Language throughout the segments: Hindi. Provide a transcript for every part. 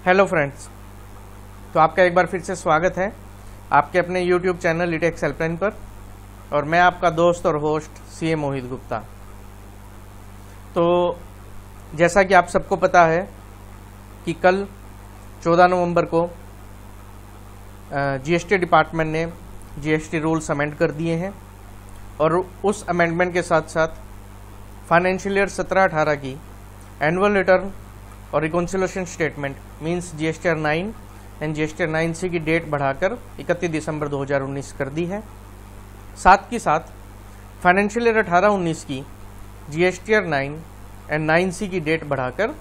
हेलो फ्रेंड्स, तो आपका एक बार फिर से स्वागत है आपके अपने यूट्यूब चैनल Etax Helpline पर। और मैं आपका दोस्त और होस्ट CA मोहित गुप्ता। तो जैसा कि आप सबको पता है कि कल 14 नवंबर को GST डिपार्टमेंट ने GST रूल्स अमेंड कर दिए हैं और उस अमेंडमेंट के साथ साथ फाइनेंशियल ईयर 17-18 की एनुअल रिटर्न और reconciliation statement means GSTR 9 and GSTR 9C की डेट बढ़ाकर 31 दिसंबर 2019 कर दी है। साथ ही साथ फाइनेंशियल ईयर 18-19 की GSTR 9 एंड 9C की डेट बढ़ाकर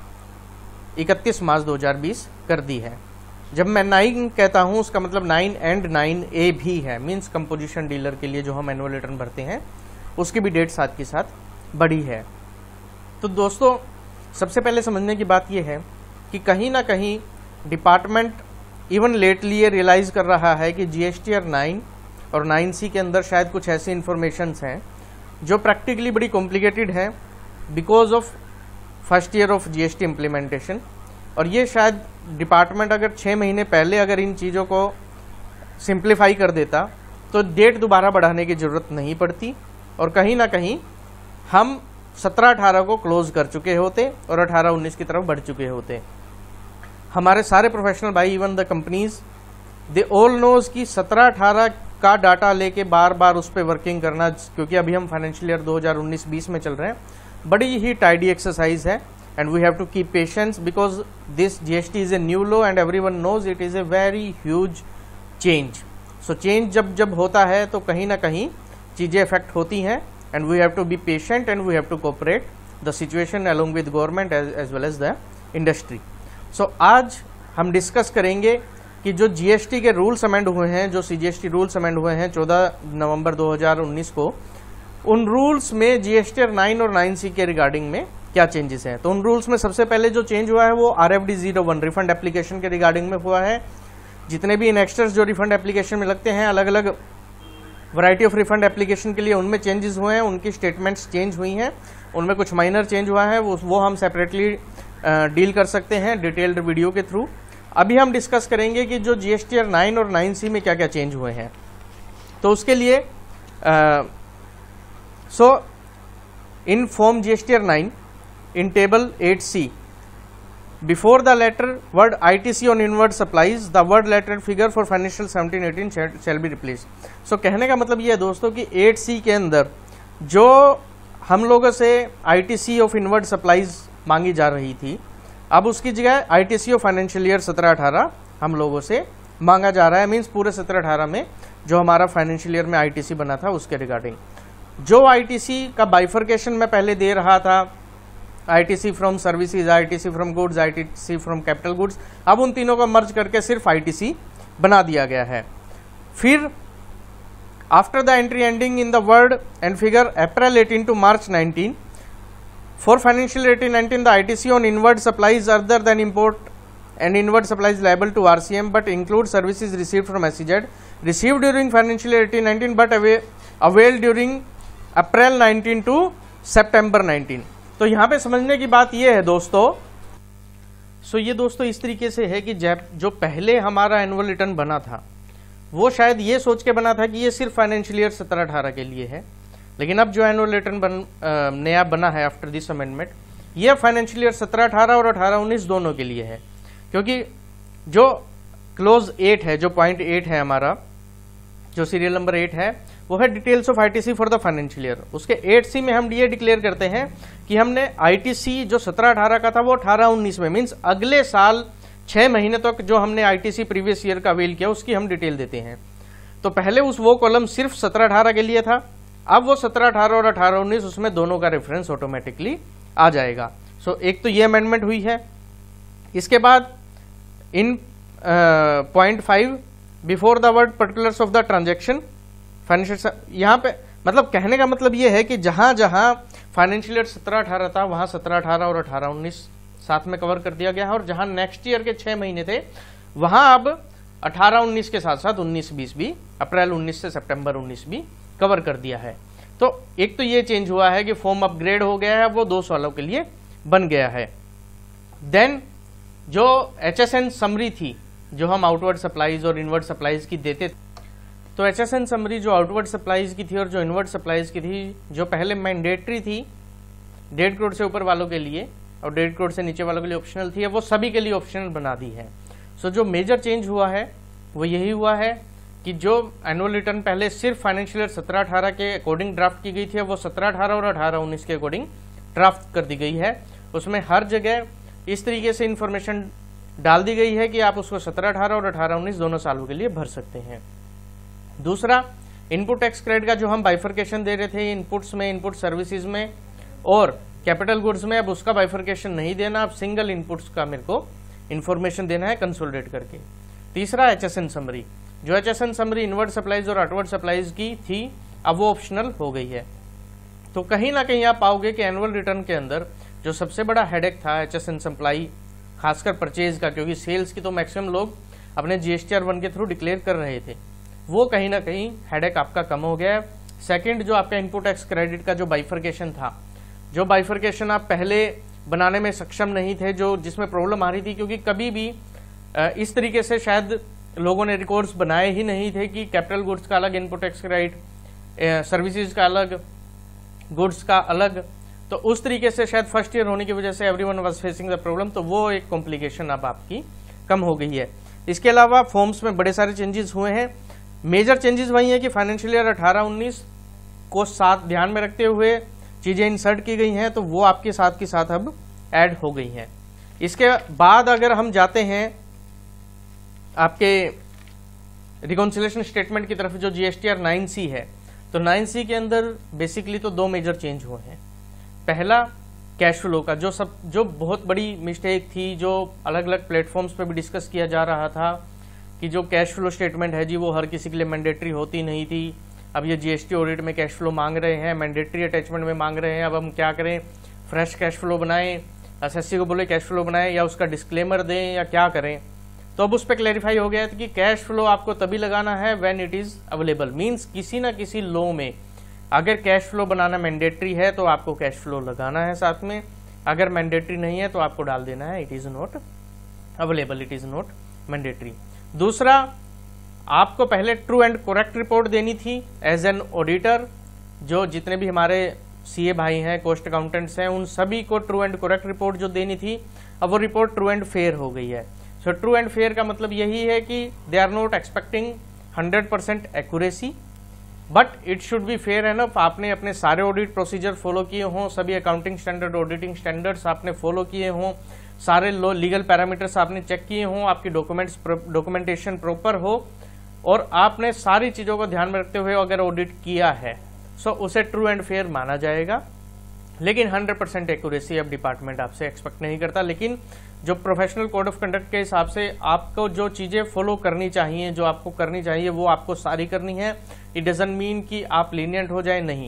31 मार्च 2020 कर दी है। जब मैं 9 कहता हूं उसका मतलब 9 एंड 9A भी है, मींस कंपोजिशन डीलर के लिए जो हम एनुअल रिटर्न भरते हैं उसकी भी डेट साथ के साथ बढ़ी है। तो दोस्तों, सबसे पहले समझने की बात यह है कि कहीं ना कहीं डिपार्टमेंट इवन लेटली ये रियलाइज कर रहा है कि GSTR 9 और 9C के अंदर शायद कुछ ऐसी इंफॉर्मेशंस हैं जो प्रैक्टिकली बड़ी कॉम्प्लिकेटेड है because of first year of GST implementation. और ये शायद डिपार्टमेंट अगर 6 महीने पहले अगर इन चीज़ों को सिंप्लीफाई कर देता तो डेट दोबारा बढ़ाने की ज़रूरत नहीं पड़ती और कहीं ना कहीं हम 17-18 को क्लोज कर चुके होते और 18-19 की तरफ बढ़ चुके होते। हमारे सारे प्रोफेशनल भाई, even the companies, they all knows कि 17-18 का डाटा लेके बार बार उस पर वर्किंग करना, क्योंकि अभी हम फाइनेंशियल ईयर 2019-20 में चल रहे हैं, बड़ी ही टाइडी एक्सरसाइज है and we have to keep patience because this GST is a new law and everyone knows it is a very huge change. So change जब होता है तो कहीं ना कहीं चीज़ें इफेक्ट होती हैं and we have to be patient and we have to cooperate the situation along with government as well as the industry. So आज हम डिस्कस करेंगे कि जो GST के रूल्स अमेंड हुए हैं, जो CGST रूल्स अमेंड हुए हैं 14 नवंबर 2019 को, उन रूल्स में GSTR 9 और 9C के रिगार्डिंग में क्या चेंजेस हैं। तो उन रूल्स में सबसे पहले जो चेंज हुआ है वो RFD 01 रिफंड एप्लीकेशन के रिगार्डिंग में हुआ है। जितने भी इनेक्स्टर्स जो रिफंड एप्लीकेशन में लगते हैं, अलग अलग वैरायटी ऑफ रिफंड एप्लीकेशन के लिए उनमें चेंजेस हुए हैं, उनकी स्टेटमेंट्स चेंज हुई हैं, उनमें कुछ माइनर चेंज हुआ है, वो हम सेपरेटली डील कर सकते हैं डिटेल्ड वीडियो के थ्रू। अभी हम डिस्कस करेंगे कि जो GSTR 9 और 9C में क्या क्या चेंज हुए हैं। तो उसके लिए in form GSTR 9 in table 8C before the letter word ITC on inward supplies the word letter figure for financial 17-18 shall be replaced. So कहने का मतलब ये है दोस्तों कि 8C के अंदर जो हम लोगों से ITC ऑफ इनवर्ड सप्लाईज मांगी जा रही थी, अब उसकी जगह ITC ऑफ फाइनेंशियल ईयर 17-18 हम लोगों से मांगा जा रहा है। मीन्स पूरे 17-18 में जो हमारा फाइनेंशियल ईयर में ITC बना था उसके रिगार्डिंग जो ITC का बाइफर्केशन मैं पहले दे रहा था, ITC from services, ITC from goods, ITC from capital goods, अब उन तीनों को मर्ज करके सिर्फ ITC बना दिया गया है। फिर after the entry ending in the word and figure April 18 to March 19 for financial 18-19 the ITC on inward supplies other than import and inward supplies liable to RCM but include services received from SEZ received during financial 18-19 but avail during April 19 to September 19। तो यहां पे समझने की बात यह है दोस्तों, ये दोस्तों इस तरीके से है कि जो पहले हमारा एनुअल रिटर्न बना था वो शायद ये सोच के बना था कि ये सिर्फ फाइनेंशियल ईयर 17-18 के लिए है, लेकिन अब जो एनुअल रिटर्न नया बना है आफ्टर दिस अमेंडमेंट, ये फाइनेंशियल ईयर 17-18 और 18-19 दोनों के लिए है। क्योंकि जो क्लोज 8 है, जो पॉइंट 8 है हमारा, जो सीरियल नंबर 8 है, वो है details of ITC for the financial year. उसके 8C में हम ये डिक्लेयर करते हैं कि हमने ITC जो 17-18 का था वो 18-19 में, मींस अगले साल 6 महीने तक जो हमने ITC प्रीवियस ईयर का अवेल किया उसकी हम डिटेल देते हैं। तो पहले वो कॉलम सिर्फ 17-18 के लिए था, अब वो 17-18 और 18-19 उसमें दोनों का रेफरेंस ऑटोमेटिकली आ जाएगा। एक तो ये अमेंडमेंट हुई है। इसके बाद in point 5 before the word particulars of the transaction financial, यहाँ पे मतलब कहने का मतलब ये है कि जहां जहां फाइनेंशियल ईयर 17-18 था वहां 17-18 और 18-19 साथ में कवर कर दिया गया है, और जहां नेक्स्ट ईयर के 6 महीने थे वहां अब 18-19 के साथ साथ 19-20 भी, अप्रैल 19 से सितंबर 19 भी कवर कर दिया है। तो एक तो ये चेंज हुआ है कि फॉर्म अपग्रेड हो गया है, वो 2 सालों के लिए बन गया है। देन जो HSN समरी थी जो हम आउटवर्ड सप्लाईज और इनवर्ड सप्लाईज की देते, तो HSN समरी जो आउटवर्ड सप्लाईज की थी और जो इनवर्ड सप्लाईज की थी, जो पहले मैंडेटरी थी 1.5 करोड़ से ऊपर वालों के लिए और 1.5 करोड़ से नीचे वालों के लिए ऑप्शनल थी, वो सभी के लिए ऑप्शनल बना दी है। सो जो मेजर चेंज हुआ है वो यही हुआ है कि जो एनुअल रिटर्न पहले सिर्फ फाइनेंशियल ईयर 17-18 के अकॉर्डिंग ड्राफ्ट की गई थी, वो 17-18 और 18-19 के अकॉर्डिंग ड्राफ्ट कर दी गई है। उसमें हर जगह इस तरीके से इंफॉर्मेशन डाल दी गई है कि आप उसको 17-18 और 18-19 दोनों सालों के लिए भर सकते हैं। दूसरा, इनपुट टैक्स क्रेडिट का जो हम बाइफर्केशन दे रहे थे इनपुट्स में, इनपुट सर्विसेज में और कैपिटल गुड्स में, अब उसका बाइफर्केशन नहीं देना, अब सिंगल इनपुट्स का मेरे को इंफॉर्मेशन देना है कंसोलिडेट करके। तीसरा, HSN समरी, जो HSN समरी इनवर्ड सप्लाईज और आउटवर्ड सप्लाईज की थी, अब वो ऑप्शनल हो गई है। तो कहीं ना कहीं आप पाओगे कि एनुअल रिटर्न के अंदर जो सबसे बड़ा हेडेक था HSN सप्लाई, खासकर परचेज का, क्योंकि सेल्स की तो मैक्सिमम लोग अपने GSTR 1 के थ्रू डिक्लेयर कर रहे थे, वो कहीं ना कहीं हेडेक आपका कम हो गया है। सेकंड, जो आपका इनपुट टैक्स क्रेडिट का जो बाइफर्केशन था, जो बाइफर्केशन आप पहले बनाने में सक्षम नहीं थे, जो जिसमें प्रॉब्लम आ रही थी, क्योंकि कभी भी इस तरीके से शायद लोगों ने रिकॉर्ड्स बनाए ही नहीं थे कि कैपिटल गुड्स का अलग इनपुट टैक्स क्रेडिट, सर्विसेज का अलग, गुड्स का अलग। तो उस तरीके से शायद फर्स्ट ईयर होने की वजह से everyone was facing the problem, तो वो एक कॉम्प्लिकेशन अब आपकी कम हो गई है। इसके अलावा फॉर्म्स में बड़े सारे चेंजेस हुए हैं। मेजर चेंजेस वही है कि फाइनेंशियल ईयर 18-19 को साथ ध्यान में रखते हुए चीजें इंसर्ट की गई हैं, तो वो आपके साथ की साथ अब ऐड हो गई हैं। इसके बाद अगर हम जाते हैं आपके रिकॉन्सिलेशन स्टेटमेंट की तरफ, जो GSTR 9C है, तो 9C के अंदर बेसिकली तो 2 मेजर चेंज हुए हैं। पहला, कैश फ्लो का जो बहुत बड़ी मिस्टेक थी, जो अलग अलग प्लेटफॉर्म्स पे भी डिस्कस किया जा रहा था कि जो कैश फ्लो स्टेटमेंट है जी वो हर किसी के लिए मैंडेटरी होती नहीं थी। अब ये GST ऑडिट में कैश फ्लो मांग रहे हैं, मैंडेटरी अटैचमेंट में मांग रहे हैं, अब हम क्या करें, फ्रेश कैश फ्लो बनाएं, SSC को बोले कैश फ्लो बनाएं या उसका डिस्क्लेमर दें या क्या करें। तो अब उस पर क्लैरिफाई हो गया कि कैश फ्लो आपको तभी लगाना है when it is available, means किसी ना किसी लॉ में अगर कैश फ्लो बनाना मैंडेटरी है तो आपको कैश फ्लो लगाना है साथ में, अगर मैंडेटरी नहीं है तो आपको डाल देना है it is not available, it is not mandatory. दूसरा, आपको पहले ट्रू एंड करेक्ट रिपोर्ट देनी थी एज एन ऑडिटर। जो जितने भी हमारे CA भाई हैं, कॉस्ट अकाउंटेंट्स हैं, उन सभी को ट्रू एंड करेक्ट रिपोर्ट जो देनी थी, अब वो रिपोर्ट ट्रू एंड फेयर हो गई है। सो ट्रू एंड फेयर का मतलब यही है कि they are not expecting 100% accuracy, but it should be fair enough. आपने अपने सारे ऑडिट प्रोसीजर फॉलो किए हों, सभी अकाउंटिंग स्टैंडर्ड, ऑडिटिंग स्टैंडर्ड्स आपने फॉलो किए हों, सारे लीगल पैरामीटर्स आपने चेक किए हों, आपकी डॉक्यूमेंटेशन प्रॉपर हो और आपने सारी चीजों को ध्यान में रखते हुए अगर ऑडिट किया है, सो उसे ट्रू एंड फेयर माना जाएगा। लेकिन 100% एक्यूरेसी अब डिपार्टमेंट आपसे एक्सपेक्ट नहीं करता। लेकिन जो प्रोफेशनल कोड ऑफ कंडक्ट के हिसाब से आपको जो चीजें फॉलो करनी चाहिए, जो आपको करनी चाहिए, वो आपको सारी करनी है। इट डजंट मीन कि आप लीनियंट हो जाए, नहीं।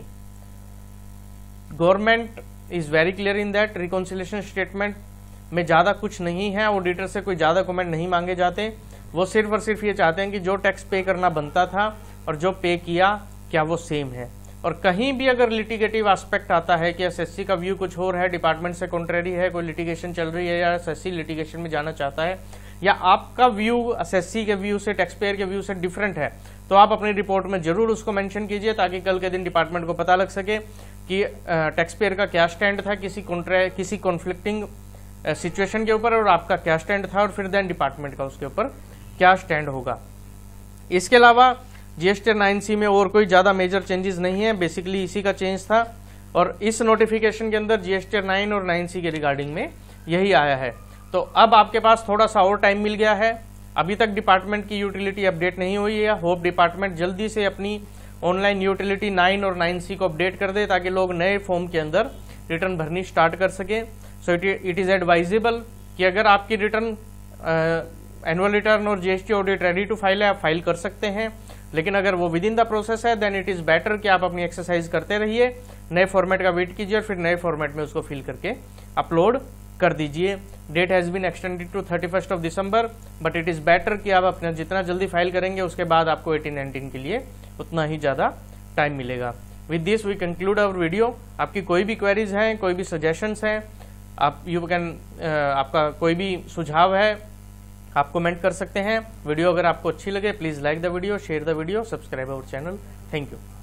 Government is very clear in that reconciliation statement में ज्यादा कुछ नहीं है, ऑडिटर से कोई ज्यादा कमेंट नहीं मांगे जाते। वो सिर्फ और सिर्फ ये चाहते हैं कि जो टैक्स पे करना बनता था और जो पे किया क्या वो सेम है। और कहीं भी अगर लिटिगेटिव एस्पेक्ट आता है कि SSC का व्यू कुछ और है, डिपार्टमेंट से कॉन्ट्रेरी है, कोई लिटिगेशन चल रही है या SSC लिटिगेशन में जाना चाहता है, या आपका व्यू SSC के व्यू से, टैक्स पेयर के व्यू से डिफरेंट है, तो आप अपनी रिपोर्ट में जरूर उसको मेंशन कीजिए, ताकि कल के दिन डिपार्टमेंट को पता लग सके कि टैक्स पेयर का क्या स्टैंड था किसी कॉन्फ्लिक्टिंग सिचुएशन के ऊपर और आपका क्या स्टैंड था, और फिर देन डिपार्टमेंट का उसके ऊपर क्या स्टैंड होगा। इसके अलावा GSTR 9C में और कोई ज्यादा मेजर चेंजेस नहीं है, बेसिकली इसी का चेंज था। और इस नोटिफिकेशन के अंदर GSTR 9 और 9C के रिगार्डिंग में यही आया है। तो अब आपके पास थोड़ा सा और टाइम मिल गया है। अभी तक डिपार्टमेंट की यूटिलिटी अपडेट नहीं हुई है। होप डिपार्टमेंट जल्दी से अपनी ऑनलाइन यूटिलिटी 9 और 9C को अपडेट कर दे, ताकि लोग नए फॉर्म के अंदर रिटर्न भरनी स्टार्ट कर सके। सो इट इज एडवाइजेबल कि अगर आपकी रिटर्न एनुअल रिटर्न और GST audit ready to file है, आप फाइल कर सकते हैं। लेकिन अगर वो विद इन द प्रोसेस है, देन इट इज बेटर कि आप अपनी एक्सरसाइज करते रहिए, नए फॉर्मेट का वेट कीजिए और फिर नए फॉर्मेट में उसको फिल करके अपलोड कर दीजिए। Date has been extended to 31 of December, but it is better कि आप अपना जितना जल्दी फाइल करेंगे उसके बाद आपको 18-19 के लिए उतना ही ज्यादा टाइम मिलेगा। With this we conclude our video. आपकी कोई भी क्वेरीज हैं, कोई भी सजेशंस हैं, आप आपका कोई भी सुझाव है आप कमेंट कर सकते हैं। वीडियो अगर आपको अच्छी लगे please like the video, share the video, subscribe our channel. Thank you.